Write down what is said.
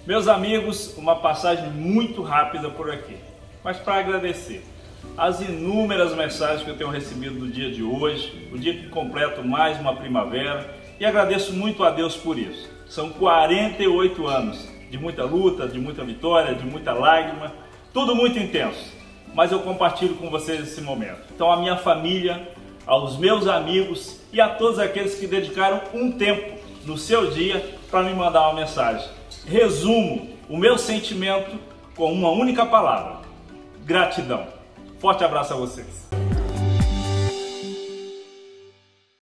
Meus amigos, uma passagem muito rápida por aqui, mas para agradecer as inúmeras mensagens que eu tenho recebido no dia de hoje, o dia que completo mais uma primavera, e agradeço muito a Deus por isso. São 48 anos de muita luta, de muita vitória, de muita lágrima, tudo muito intenso, mas eu compartilho com vocês esse momento. Então, a minha família, aos meus amigos e a todos aqueles que dedicaram um tempo no seu dia para me mandar uma mensagem. Resumo o meu sentimento com uma única palavra: gratidão. Forte abraço a vocês.